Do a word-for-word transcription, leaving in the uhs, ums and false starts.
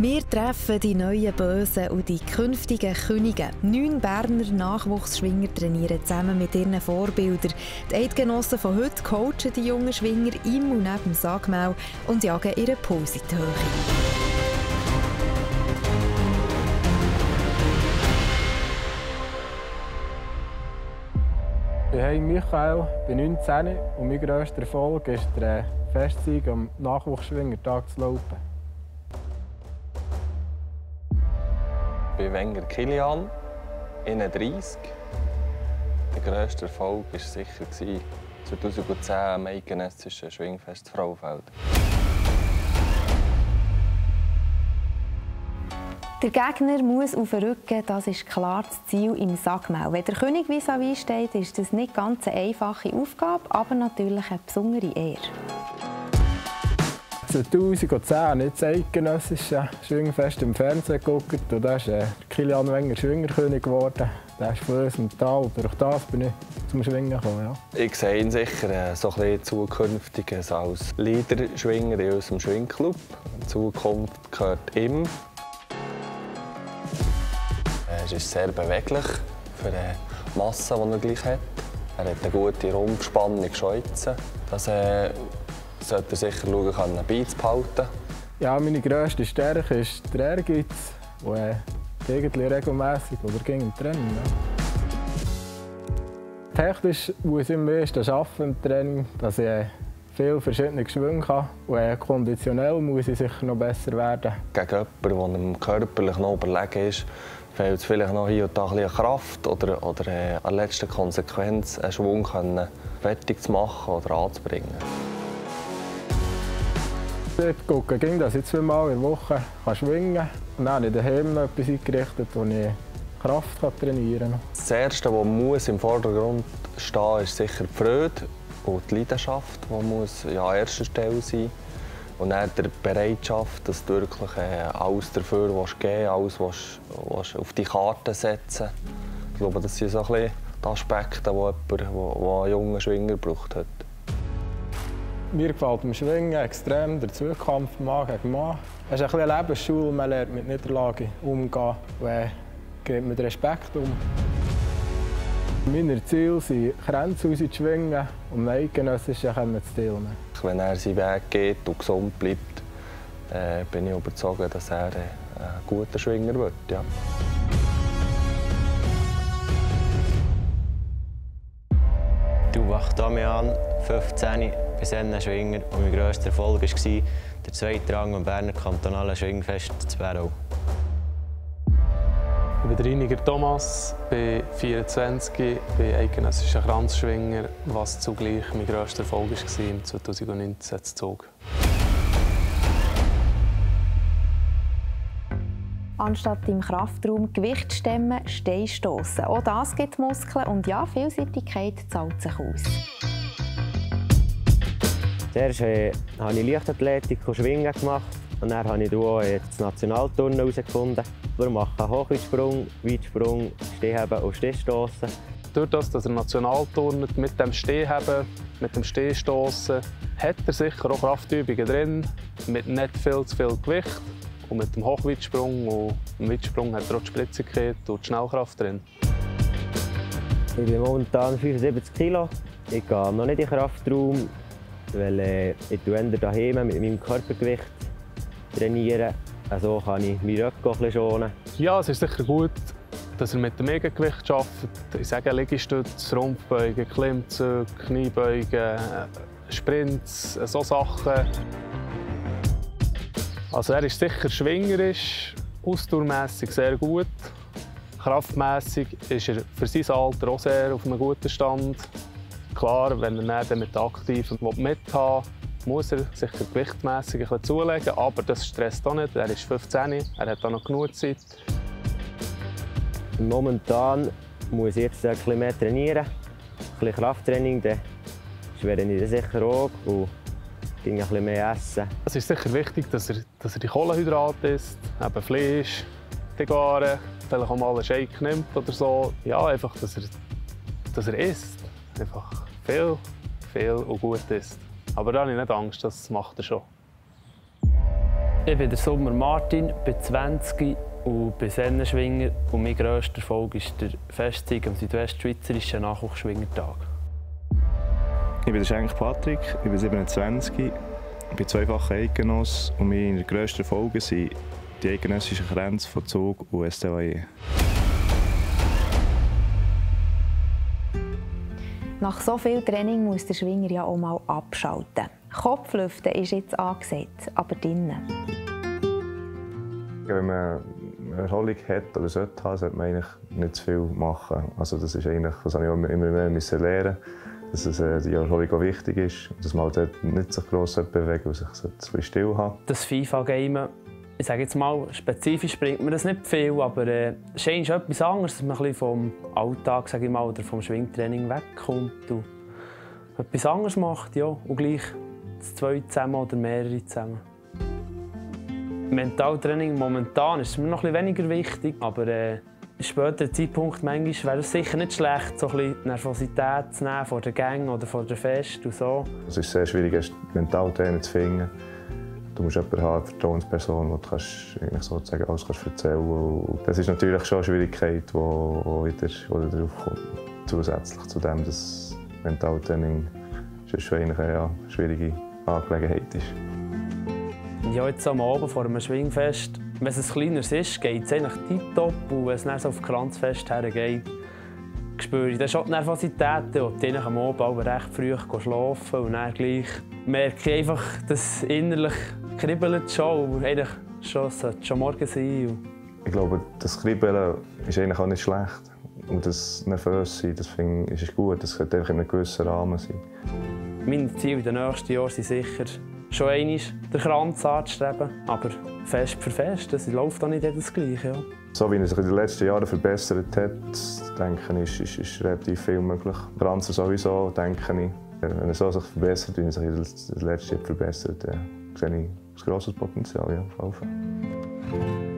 Wir treffen die neuen Bösen und die künftigen Könige. Neun Berner Nachwuchsschwinger trainieren zusammen mit ihren Vorbildern. Die Eidgenossen von heute coachen die jungen Schwinger im und neben dem Sagmau und jagen ihren Puls in die Höhe. Ich bin Michael, bin neunzehn und mein grösster Erfolg ist der Festsieg am Nachwuchsschwingertag zu Laupen. Ich bin Wenger Kilian, einunddreissig. Der grösste Erfolg war sicher zweitausendzehn am Eidgenössischen Schwingfest Frauenfeld. Der Gegner muss auf den Rücken, das ist klar das Ziel im Sagmau. Wenn der König vis-à-vis steht, ist das nicht ganz eine einfache Aufgabe, aber natürlich eine besondere Ehre. zweitausendzehn habe ich das Eidgenössische Schwingfest im Fernsehen geguckt und da ist äh, Kilian Wenger Schwingerkönig geworden. Der ist von uns im Tal und durch das bin ich zum Schwingen gekommen. Ja. Ich sehe ihn sicher äh, so ein bisschen zukünftig als Leader-Schwinger in unserem Schwingclub. In Zukunft gehört ihm. Er ist sehr beweglich für die Masse, die er gleich hat. Er hat eine gute Rumpfspannung schon jetzt. Das äh, sollte er sicher schauen können, beizubehalten. Ja, meine grösste Stärke ist der Ehrgeiz, der äh, eigentlich regelmässig oder gegen im Training. Ja. Technisch muss ich am meisten arbeiten im Training, dass ich äh, viele verschiedene Schwünge habe. Und äh, konditionell muss ich sicher noch besser werden. Gegen jemanden, der ihm körperlich noch überlegen ist, fehlt es vielleicht noch hier und da ein bisschen Kraft oder, oder äh, an letzter Konsequenz einen Schwung können, fertig zu machen oder anzubringen. Ich gucke, dass ich zweimal in der Woche schwingen kann. Und dann habe ich daheim noch etwas eingerichtet, wo ich Kraft trainieren kann. Das Erste, was muss im Vordergrund stehen muss, ist sicher die Freude und die Leidenschaft, die muss ja, an erster Stelle sein. Und dann die Bereitschaft, dass du wirklich äh, alles dafür geben willst, alles willst, auf die Karte setzen. Ich glaube, das sind so ein bisschen die Aspekte, die jemand, der einen jungen Schwinger braucht. Hat. Mir gefällt beim Schwingen extrem der Zweikampf Mann gegen Mann. Es ist ein bisschen eine Lebensschule, man lernt mit Niederlagen umgehen und geht mit Respekt um. Meine Ziele sind, Grenzen rauszuschwingen und um Eidgenössischen zu teilnehmen. Wenn er seinen Weg geht und gesund bleibt, äh, bin ich überzeugt, dass er ein guter Schwinger wird. Ja. Du wach Damian, fünfzehn, bis ein Schwinger und mein grösster Erfolg war der zweite Rang am Berner Kantonalen Schwingfest zu Bärau. Ich bin Reiniger Thomas, bin vierundzwanzig, bin eidgenössischer Kranzschwinger, was zugleich mein grösster Erfolg war im zweitausendneunzehn zu Zug. Anstatt im Kraftraum Gewicht stemmen, Stein stossen. Auch das gibt Muskeln und ja, Vielseitigkeit zahlt sich aus. Zuerst äh, habe ich Leichtathletik und Schwingen gemacht und dann habe ich auch äh, das Nationalturnen herausgefunden. Wir machen Hochweitsprung, Weitsprung, Stehheben und Stehstossen. Durch das, dass er national turnt, mit dem Stehheben, mit dem Stehstossen, hat er sicher auch Kraftübungen drin, mit nicht viel zu viel Gewicht. Und mit dem Hochweitsprung und dem Weitsprung hat er auch die Spritzigkeit und die Schnellkraft drin. Ich bin momentan fünfundsiebzig Kilo. Ich gehe noch nicht in den Kraftraum, weil äh, ich eher daheim mit meinem Körpergewicht trainiere. So kann ich meinen Rücken ein bisschen schonen. Ja, es ist sicher gut, dass er mit dem Megagewicht arbeitet. Ich sage Liegestütze, Rumpfbeugen, Klimmzüge, Kniebeugen, Sprints, so Sachen. Also er ist sicher schwingerisch, ausdauermässig sehr gut. Kraftmässig ist er für sein Alter auch sehr auf einem guten Stand. Klar, wenn er dann mit Aktiven mithaben will, muss er sicher gewichtmässig ein bisschen zulegen, aber das stresst auch nicht. Er ist fünfzehn, er hat auch noch genug Zeit. Momentan muss ich jetzt ein bisschen mehr trainieren, ein bisschen Krafttraining, dann werde ich sicher auch und ein bisschen mehr essen. Es ist sicher wichtig, dass er, dass er die Kohlenhydrate isst, eben Fleisch, die Garen, vielleicht auch mal einen Shake nimmt oder so. Ja, einfach, dass er, dass er isst. Einfach viel, viel und gut isst. Aber da habe ich nicht Angst, das macht er schon. Ich bin der Sommer Martin, bin zwanzig und bin Sennenschwinger. Und mein grösster Erfolg ist der Festsieg am Südwestschweizerischen Nachwuchsschwingertag. Ich bin der Schenk Patrick, ich bin siebenundzwanzig, ich bin zweifacher Eidgenoss und meine grössten Erfolge sind die eidgenössischen Grenzen von Zug und S T A E. Nach so viel Training muss der Schwinger ja auch mal abschalten. Kopflüften ist jetzt angesagt, aber drinnen. Wenn man eine Erholung hat oder sollte haben, sollte man eigentlich nicht zu viel machen. Also das ist eigentlich, das habe ich auch immer mehr müssen lernen, dass es, äh, die Erholung auch wichtig ist, dass man halt nicht so gross bewegen und sich so ein bisschen still haben. Das FIFA-Game, ich sage jetzt mal, spezifisch bringt mir das nicht viel, aber äh, es ist etwas anderes, dass man ein bisschen vom Alltag, sage ich mal, oder vom Schwingtraining wegkommt und etwas anderes macht, ja, und gleich zwei zusammen oder mehrere zusammen. Mentaltraining momentan ist mir noch ein bisschen weniger wichtig, aber äh, in späteren Zeitpunkt manchmal wäre es sicher nicht schlecht, so ein bisschen Nervosität zu nehmen vor der Gang oder vor der Fest und so. Es ist sehr schwierig, einen Mentaltrainer zu finden. Du musst jemanden haben, eine Vertrauensperson, wo du kannst, eigentlich sozusagen alles kannst erzählen kannst. Das ist natürlich schon eine Schwierigkeit, die wieder, wieder darauf kommt. Zusätzlich zu dem, dass Mentaltraining schon eine ja, schwierige Angelegenheit ist. Ja, jetzt am Abend vor einem Schwingfest, wenn es ein kleineres ist, geht es eigentlich tiptop. Und wenn es dann so auf Kranzfest hergeht, spüre ich dann schon die Nervosität. Und dann am Abend auch recht früh schlafen und dann gleich merke ich einfach, dass innerlich kribbelt schon und eigentlich schon, sollte schon morgen sein. Ich glaube, das Kribbeln ist eigentlich auch nicht schlecht. Und das Nervössein, das finde ich ist gut. Das sollte einfach in einem gewissen Rahmen sein. Meine Ziele in den nächsten Jahren sind sicher, schon einmal den Kranz anzustreben. Aber Fest für Fest, das läuft auch nicht jedes Gleiche. Ja. So wie er sich in den letzten Jahren verbessert hat, denke ich, ist, ist, ist relativ viel möglich. Kranzen sowieso, denke ich. Wenn er so sich verbessert, wie er sich in den letzten Jahren verbessert, dann sehe ich ein grosses Potenzial. Ja, auf jeden Fall.